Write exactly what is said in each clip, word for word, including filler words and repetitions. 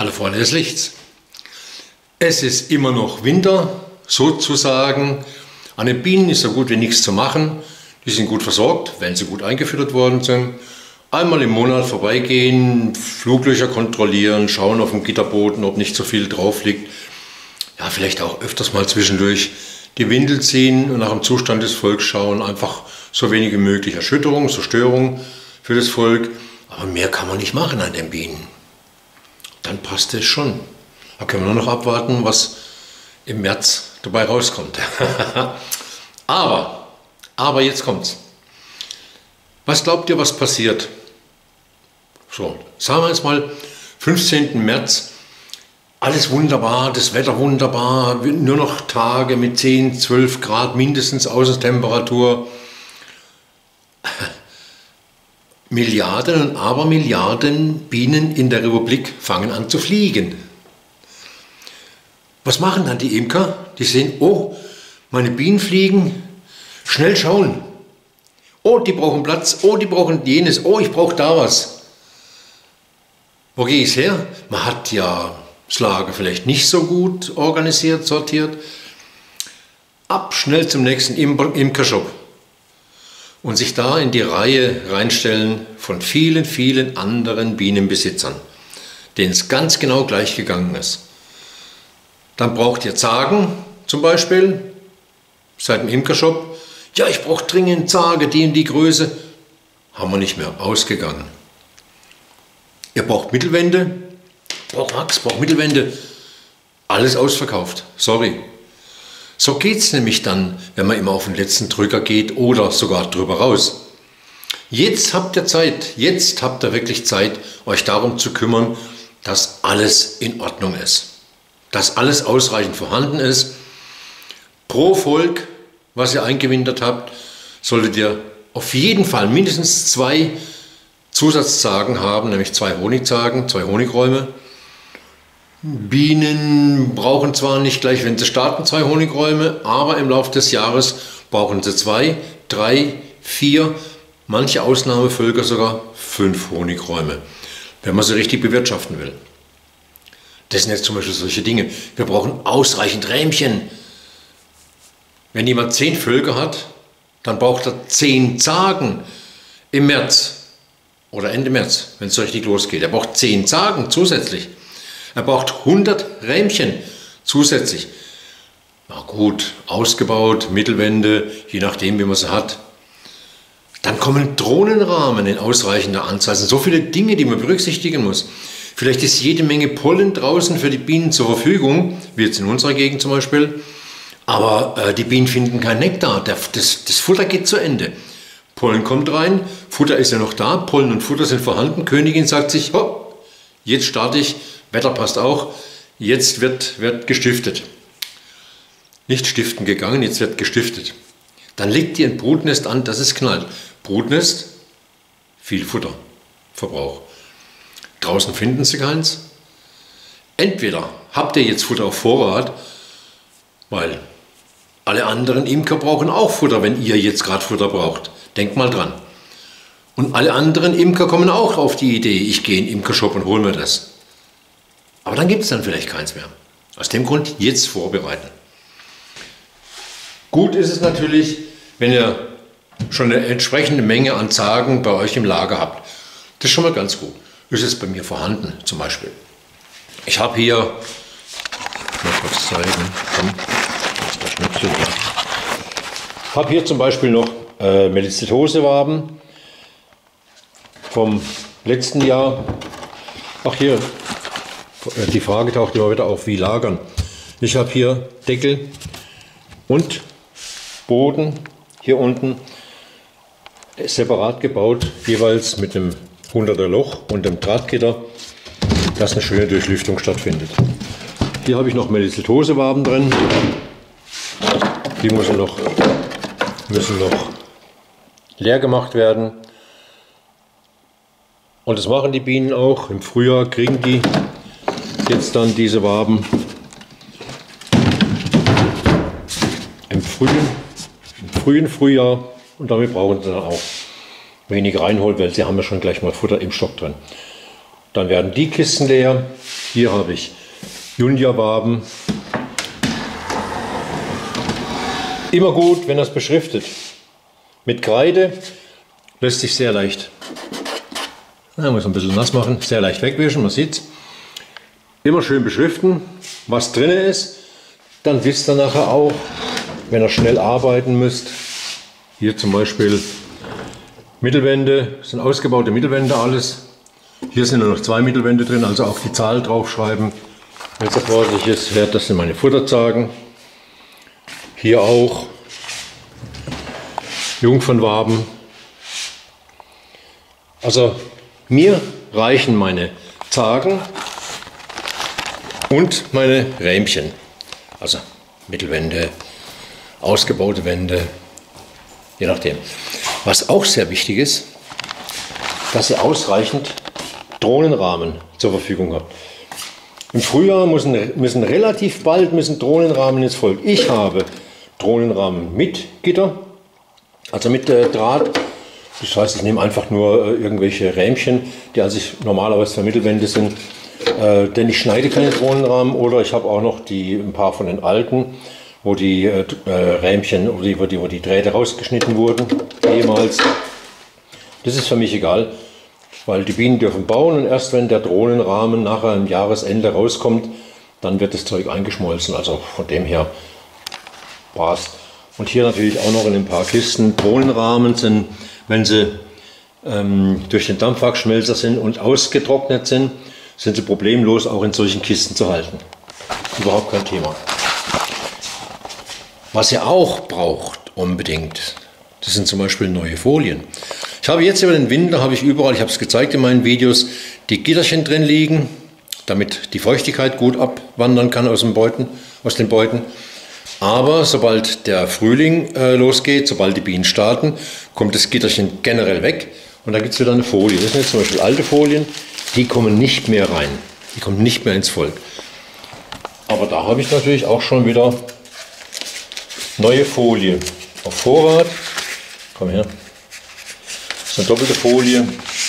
alle Freunde des Lichts. Es ist immer noch Winter, sozusagen. An den Bienen ist so gut wie nichts zu machen. Die sind gut versorgt, wenn sie gut eingefüttert worden sind. Einmal im Monat vorbeigehen, Fluglöcher kontrollieren, schauen auf dem Gitterboden, ob nicht so viel drauf liegt. Ja, vielleicht auch öfters mal zwischendurch die Windel ziehen und nach dem Zustand des Volks schauen. Einfach so wenig wie möglich Erschütterung, so Störung für das Volk. Aber mehr kann man nicht machen an den Bienen. Dann passt es schon. Da können wir nur noch abwarten, was im März dabei rauskommt. aber, aber jetzt kommt's. Was glaubt ihr, was passiert? So, sagen wir jetzt mal fünfzehnten März. Alles wunderbar, das Wetter wunderbar, nur noch Tage mit zehn, zwölf Grad mindestens Außentemperatur. Milliarden und Abermilliarden Bienen in der Republik fangen an zu fliegen. Was machen dann die Imker? Die sehen, oh, meine Bienen fliegen, schnell schauen. Oh, die brauchen Platz, oh, die brauchen jenes, oh, ich brauche da was. Wo gehe ich her? Man hat ja das Lager vielleicht nicht so gut organisiert, sortiert. Ab schnell zum nächsten Imkershop und sich da in die Reihe reinstellen von vielen, vielen anderen Bienenbesitzern, denen es ganz genau gleich gegangen ist. Dann braucht ihr Zagen zum Beispiel, seit dem Imkershop. Ja, ich brauche dringend Zage, die und die Größe. Haben wir nicht mehr, ausgegangen. Ihr braucht Mittelwände, braucht Wachs, braucht Mittelwände. Alles ausverkauft, sorry. So geht es nämlich dann, wenn man immer auf den letzten Drücker geht oder sogar drüber raus. Jetzt habt ihr Zeit, jetzt habt ihr wirklich Zeit, euch darum zu kümmern, dass alles in Ordnung ist. Dass alles ausreichend vorhanden ist. Pro Volk, was ihr eingewintert habt, solltet ihr auf jeden Fall mindestens zwei Zusatzzagen haben, nämlich zwei Honigzagen, zwei Honigräume. Bienen brauchen zwar nicht gleich, wenn sie starten, zwei Honigräume, aber im Laufe des Jahres brauchen sie zwei, drei, vier, manche Ausnahmevölker sogar fünf Honigräume, wenn man sie richtig bewirtschaften will. Das sind jetzt zum Beispiel solche Dinge. Wir brauchen ausreichend Rähmchen. Wenn jemand zehn Völker hat, dann braucht er zehn Zagen im März oder Ende März, wenn es so richtig losgeht. Er braucht zehn Zagen zusätzlich. Er braucht hundert Rähmchen zusätzlich. Na gut, ausgebaut, Mittelwände, je nachdem, wie man sie hat. Dann kommen Drohnenrahmen in ausreichender Anzahl. Es sind so viele Dinge, die man berücksichtigen muss. Vielleicht ist jede Menge Pollen draußen für die Bienen zur Verfügung, wie jetzt in unserer Gegend zum Beispiel. Aber äh, die Bienen finden keinen Nektar. Der, das, das Futter geht zu Ende. Pollen kommt rein, Futter ist ja noch da, Pollen und Futter sind vorhanden. Königin sagt sich, oh, jetzt starte ich. Wetter passt auch, jetzt wird, wird gestiftet. Nicht stiften gegangen, jetzt wird gestiftet. Dann legt ihr ein Brutnest an, das ist knallt. Brutnest, viel Futterverbrauch. Draußen finden sie keins. Entweder habt ihr jetzt Futter auf Vorrat, weil alle anderen Imker brauchen auch Futter, wenn ihr jetzt gerade Futter braucht. Denkt mal dran. Und alle anderen Imker kommen auch auf die Idee, ich gehe in den Imkershop und hole mir das. Aber dann gibt es dann vielleicht keins mehr. Aus dem Grund jetzt vorbereiten. Gut ist es natürlich, wenn ihr schon eine entsprechende Menge an Zagen bei euch im Lager habt. Das ist schon mal ganz gut. Ist es bei mir vorhanden zum Beispiel. Ich habe hier, mal kurz zeigen, komm, das ist der Schnitzel, ja. Ich habe hier zum Beispiel noch äh, Melizitose-Waben vom letzten Jahr. Ach hier, die Frage taucht immer wieder auf, wie lagern. Ich habe hier Deckel und Boden hier unten separat gebaut, jeweils mit dem hunderter Loch und dem Drahtgitter, dass eine schöne Durchlüftung stattfindet. Hier habe ich noch Melizitose-Waben drin. Die müssen noch, müssen noch leer gemacht werden. Und das machen die Bienen auch. Im Frühjahr kriegen die jetzt dann diese Waben. Im frühen, im frühen Frühjahr, und damit brauchen sie dann auch wenig reinholen, weil sie haben ja schon gleich mal Futter im Stock drin. Dann werden die Kisten leer. Hier habe ich Junior-Waben. Immer gut, wenn das beschriftet. Mit Kreide lässt sich sehr leicht, na, muss ein bisschen nass machen, sehr leicht wegwischen, man sieht es. Immer schön beschriften, was drin ist. Dann wisst ihr nachher auch, wenn ihr schnell arbeiten müsst. Hier zum Beispiel Mittelwände, das sind ausgebaute Mittelwände alles. Hier sind nur noch zwei Mittelwände drin, also auch die Zahl draufschreiben. Wenn es erforderlich ist, das sind meine Futterzagen. Hier auch Jungfernwaben. Also mir reichen meine Zagen und meine Rähmchen. Also Mittelwände, ausgebaute Wände, je nachdem. Was auch sehr wichtig ist, dass ihr ausreichend Drohnenrahmen zur Verfügung habt. Im Frühjahr müssen, müssen relativ bald müssen Drohnenrahmen ins Volk. Ich habe Drohnenrahmen mit Gitter, also mit äh, Draht. Das heißt, ich nehme einfach nur äh, irgendwelche Rähmchen, die also ich normalerweise für Mittelwände sind. Äh, denn ich schneide keine Drohnenrahmen, oder ich habe auch noch die, ein paar von den alten, wo die äh, Rähmchen, wo die, wo, die, wo die Drähte rausgeschnitten wurden, ehemals. Das ist für mich egal, weil die Bienen dürfen bauen, und erst wenn der Drohnenrahmen nachher am Jahresende rauskommt, dann wird das Zeug eingeschmolzen. Also von dem her passt. Und hier natürlich auch noch in ein paar Kisten Drohnenrahmen sind, wenn sie ähm, durch den Dampfwachsschmelzer sind und ausgetrocknet sind, sind sie problemlos auch in solchen Kisten zu halten. Überhaupt kein Thema. Was ihr auch braucht unbedingt, das sind zum Beispiel neue Folien. Ich habe jetzt über den Winter, habe ich überall, ich habe es gezeigt in meinen Videos, die Gitterchen drin liegen, damit die Feuchtigkeit gut abwandern kann aus den Beuten. Aus den Beuten. Aber sobald der Frühling äh, losgeht, sobald die Bienen starten, kommt das Gitterchen generell weg, und da gibt es wieder eine Folie. Das sind jetzt zum Beispiel alte Folien, die kommen nicht mehr rein, die kommen nicht mehr ins Volk. Aber da habe ich natürlich auch schon wieder neue Folie auf Vorrat. Komm her. Das ist eine doppelte Folie.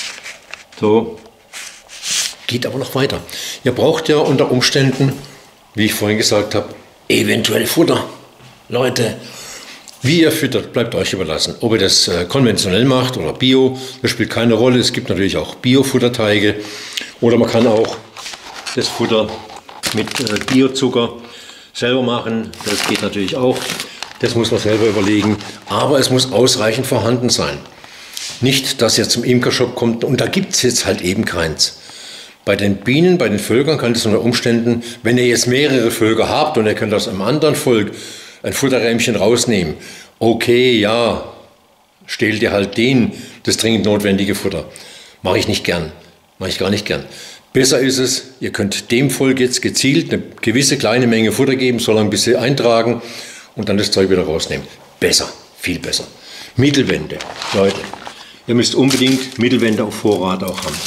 So. Geht aber noch weiter. Ihr braucht ja unter Umständen, wie ich vorhin gesagt habe, eventuell Futter. Leute, wie ihr füttert, bleibt euch überlassen. Ob ihr das äh, konventionell macht oder Bio, das spielt keine Rolle. Es gibt natürlich auch Bio-Futterteige, oder man kann auch das Futter mit äh, Biozucker selber machen. Das geht natürlich auch. Das muss man selber überlegen. Aber es muss ausreichend vorhanden sein. Nicht, dass ihr zum Imkershop kommt und da gibt es jetzt halt eben keins. Bei den Bienen, bei den Völkern kann es unter Umständen, wenn ihr jetzt mehrere Völker habt und ihr könnt aus einem anderen Volk ein Futterrähmchen rausnehmen, okay, ja, stehlt ihr halt den, das dringend notwendige Futter. Mache ich nicht gern, mache ich gar nicht gern. Besser ist es, ihr könnt dem Volk jetzt gezielt eine gewisse kleine Menge Futter geben, so lange bis sie eintragen, und dann das Zeug wieder rausnehmen. Besser, viel besser. Mittelwände, Leute, ihr müsst unbedingt Mittelwände auf Vorrat auch haben.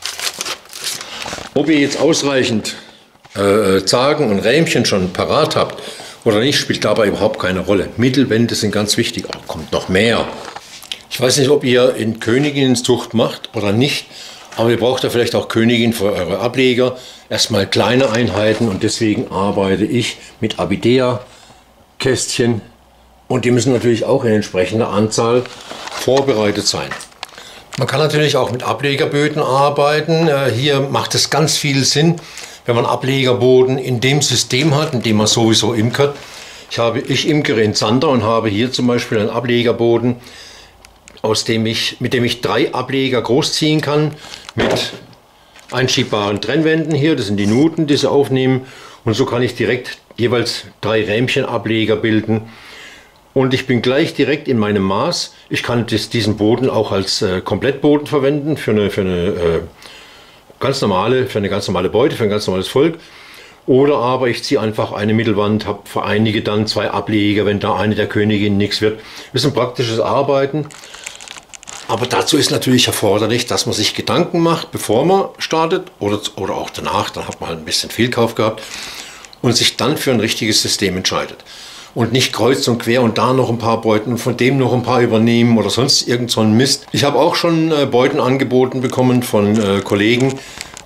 Ob ihr jetzt ausreichend äh, Zagen und Rähmchen schon parat habt oder nicht, spielt dabei überhaupt keine Rolle. Mittelwände sind ganz wichtig. Oh, kommt noch mehr. Ich weiß nicht, ob ihr in Königinnenzucht macht oder nicht, aber ihr braucht ja vielleicht auch Königin für eure Ableger. Erstmal kleine Einheiten, und deswegen arbeite ich mit Abidea-Kästchen, und die müssen natürlich auch in entsprechender Anzahl vorbereitet sein. Man kann natürlich auch mit Ablegerböden arbeiten. Hier macht es ganz viel Sinn, wenn man Ablegerboden in dem System hat, in dem man sowieso imkert. Ich, habe, ich imkere in Zander und habe hier zum Beispiel einen Ablegerboden, aus dem ich, mit dem ich drei Ableger großziehen kann, mit einschiebbaren Trennwänden hier. Das sind die Nuten, die sie aufnehmen. Und so kann ich direkt jeweils drei Rähmchenableger bilden. Und ich bin gleich direkt in meinem Maß. Ich kann das, diesen Boden auch als äh, Komplettboden verwenden für eine, für, eine, äh, ganz normale, für eine ganz normale Beute, für ein ganz normales Volk. Oder aber ich ziehe einfach eine Mittelwand, habe für einige dann zwei Ableger, wenn da eine der Königin nichts wird. Das ist ein praktisches Arbeiten. Aber dazu ist natürlich erforderlich, dass man sich Gedanken macht, bevor man startet, oder, oder auch danach, dann hat man halt ein bisschen Fehlkauf gehabt, und sich dann für ein richtiges System entscheidet. Und nicht kreuz und quer und da noch ein paar Beuten und von dem noch ein paar übernehmen oder sonst irgend so ein Mist. Ich habe auch schon äh, Beuten angeboten bekommen von äh, Kollegen.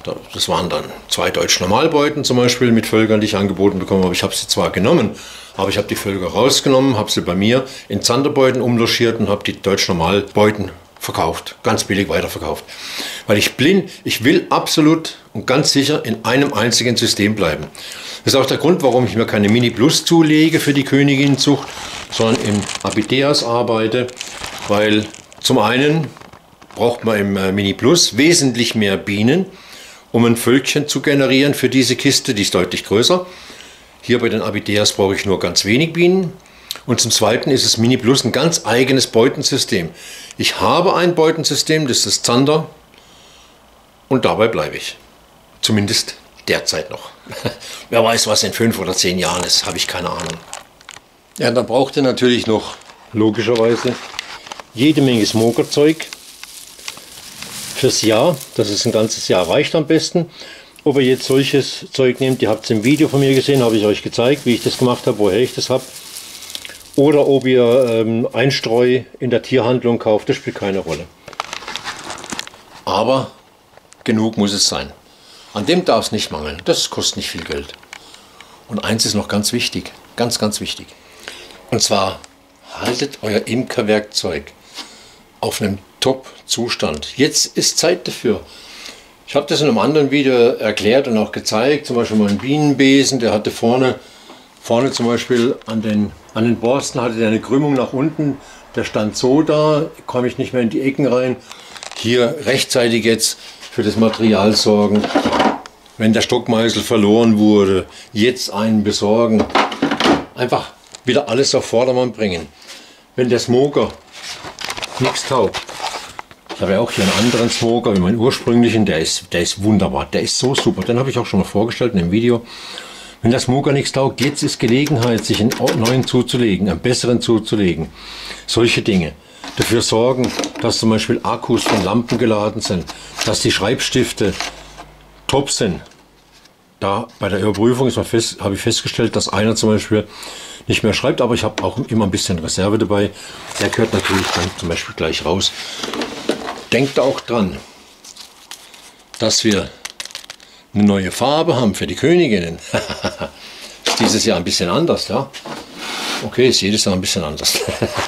Das waren dann zwei deutsche Normalbeuten zum Beispiel mit Völkern, die ich angeboten bekommen habe. Ich habe sie zwar genommen, aber ich habe die Völker rausgenommen, habe sie bei mir in Zanderbeuten umlogiert und habe die deutschen Normalbeuten verkauft, ganz billig weiterverkauft. Weil ich blind, ich will absolut und ganz sicher in einem einzigen System bleiben. Das ist auch der Grund, warum ich mir keine Mini Plus zulege für die Königinzucht, sondern in Abideas arbeite, weil zum einen braucht man im Mini Plus wesentlich mehr Bienen, um ein Völkchen zu generieren für diese Kiste, die ist deutlich größer. Hier bei den Abideas brauche ich nur ganz wenig Bienen. Und zum Zweiten ist das Mini Plus ein ganz eigenes Beutensystem. Ich habe ein Beutensystem, das ist das Zander, und dabei bleibe ich. Zumindest derzeit noch. Wer weiß, was in fünf oder zehn Jahren ist, habe ich keine Ahnung. Ja, dann braucht ihr natürlich noch logischerweise jede Menge Smokerzeug fürs Jahr. Das ist ein ganzes Jahr, reicht am besten. Ob ihr jetzt solches Zeug nehmt, ihr habt es im Video von mir gesehen, habe ich euch gezeigt, wie ich das gemacht habe, woher ich das habe. Oder ob ihr ähm, Einstreu in der Tierhandlung kauft, das spielt keine Rolle. Aber genug muss es sein. An dem darf es nicht mangeln, das kostet nicht viel Geld. Und eins ist noch ganz wichtig, ganz, ganz wichtig. Und zwar haltet euer Imkerwerkzeug auf einem Top-Zustand. Jetzt ist Zeit dafür. Ich habe das in einem anderen Video erklärt und auch gezeigt, zum Beispiel meinen Bienenbesen, der hatte vorne, vorne zum Beispiel an den, an den Borsten hatte der eine Krümmung nach unten, der stand so da, komme ich nicht mehr in die Ecken rein. Hier rechtzeitig jetzt für das Material sorgen, wenn der Stockmeißel verloren wurde, jetzt einen besorgen. Einfach wieder alles auf Vordermann bringen. Wenn der Smoker nichts taugt, ich habe ja auch hier einen anderen Smoker wie meinen ursprünglichen, der ist, der ist wunderbar, der ist so super, den habe ich auch schon mal vorgestellt in dem Video. Wenn der Smoker nichts taugt, jetzt ist Gelegenheit, sich einen neuen zuzulegen, einen besseren zuzulegen. Solche Dinge. Dafür sorgen, dass zum Beispiel Akkus von Lampen geladen sind, dass die Schreibstifte top sind. Da bei der Überprüfung ist fest, habe ich festgestellt, dass einer zum Beispiel nicht mehr schreibt, aber ich habe auch immer ein bisschen Reserve dabei. Der gehört natürlich dann zum Beispiel gleich raus. Denkt auch dran, dass wir eine neue Farbe haben für die Königinnen. Ist dieses Jahr ein bisschen anders, ja? Okay, ist jedes Jahr ein bisschen anders.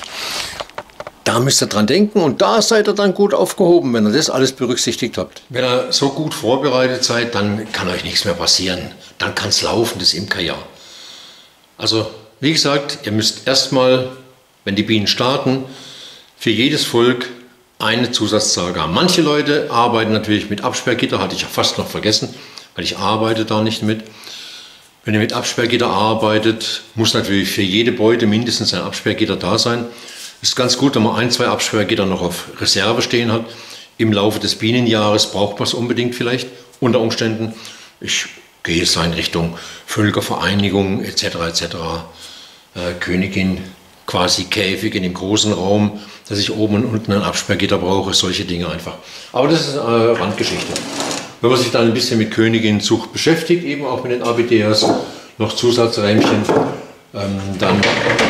Da müsst ihr dran denken und da seid ihr dann gut aufgehoben, wenn ihr das alles berücksichtigt habt. Wenn ihr so gut vorbereitet seid, dann kann euch nichts mehr passieren. Dann kann es laufen, das Imkerjahr. Also, wie gesagt, ihr müsst erstmal, wenn die Bienen starten, für jedes Volk eine Zusatzzahl haben. Manche Leute arbeiten natürlich mit Absperrgitter, hatte ich ja fast noch vergessen, weil ich arbeite da nicht mit. Wenn ihr mit Absperrgitter arbeitet, muss natürlich für jede Beute mindestens ein Absperrgitter da sein. Ist ganz gut, wenn man ein, zwei Absperrgitter noch auf Reserve stehen hat. Im Laufe des Bienenjahres braucht man es unbedingt vielleicht, unter Umständen. Ich gehe jetzt in Richtung Völkervereinigung et cetera et cetera. Äh, Königin, quasi Käfig in dem großen Raum, dass ich oben und unten ein Absperrgitter brauche, solche Dinge einfach. Aber das ist eine Randgeschichte. Wenn man sich dann ein bisschen mit Königinzucht beschäftigt, eben auch mit den Abideas, noch Zusatzrähmchen, ähm, dann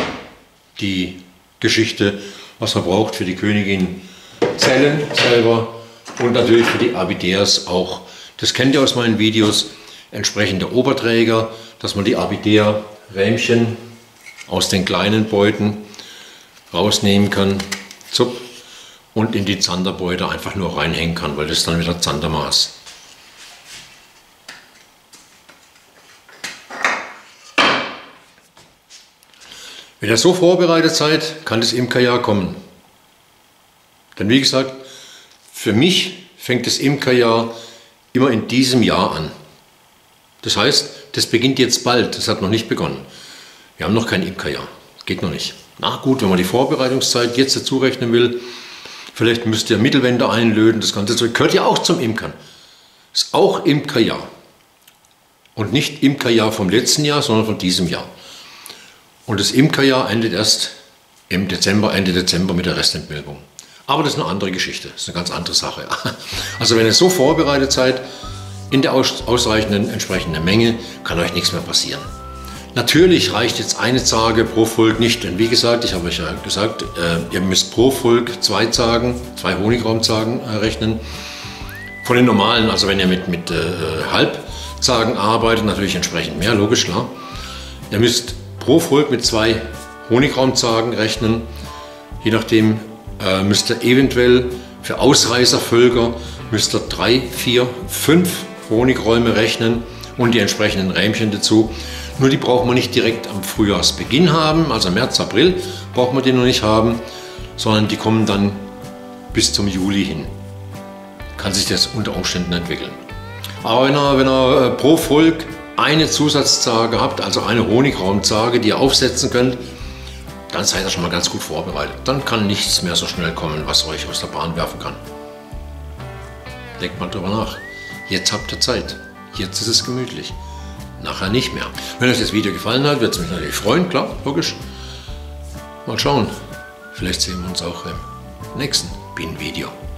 die Geschichte, was man braucht für die Königin Zellen selber und natürlich für die Abideas auch. Das kennt ihr aus meinen Videos, entsprechende Oberträger, dass man die Abidea-Rähmchen aus den kleinen Beuten rausnehmen kann, zup, und in die Zanderbeute einfach nur reinhängen kann, weil das ist dann wieder Zandermaß. Wenn ihr so vorbereitet seid, kann das Imkerjahr kommen. Denn wie gesagt, für mich fängt das Imkerjahr immer in diesem Jahr an. Das heißt, das beginnt jetzt bald, das hat noch nicht begonnen. Wir haben noch kein Imkerjahr, geht noch nicht. Na gut, wenn man die Vorbereitungszeit jetzt dazu rechnen will, vielleicht müsst ihr Mittelwände einlöten, das ganze Zeug gehört ja auch zum Imkern. Ist auch Imkerjahr. Und nicht Imkerjahr vom letzten Jahr, sondern von diesem Jahr. Und das Imkerjahr endet erst im Dezember, Ende Dezember mit der Restentmilbung. Aber das ist eine andere Geschichte, das ist eine ganz andere Sache. Also wenn ihr so vorbereitet seid, in der ausreichenden entsprechenden Menge, kann euch nichts mehr passieren. Natürlich reicht jetzt eine Zage pro Volk nicht, denn wie gesagt, ich habe euch ja gesagt, äh, ihr müsst pro Volk zwei Zagen, zwei Honigraumzagen äh, rechnen. Von den normalen, also wenn ihr mit, mit äh, Halbzagen arbeitet, natürlich entsprechend mehr, logisch, klar. Ihr müsst pro Volk mit zwei Honigraumzagen rechnen. Je nachdem äh, müsst ihr eventuell für Ausreißervölker müsst ihr drei, vier, fünf Honigräume rechnen und die entsprechenden Rähmchen dazu. Nur die braucht man nicht direkt am Frühjahrsbeginn haben, also März, April braucht man die noch nicht haben, sondern die kommen dann bis zum Juli hin. Kann sich das unter Umständen entwickeln. Aber wenn ihr, wenn ihr pro Volk eine Zusatzzage habt, also eine Honigraumzage, die ihr aufsetzen könnt, dann seid ihr schon mal ganz gut vorbereitet. Dann kann nichts mehr so schnell kommen, was euch aus der Bahn werfen kann. Denkt mal drüber nach. Jetzt habt ihr Zeit. Jetzt ist es gemütlich. Nachher nicht mehr. Wenn euch das Video gefallen hat, wird es mich natürlich freuen, klar, logisch. Mal schauen. Vielleicht sehen wir uns auch im nächsten Bienenvideo.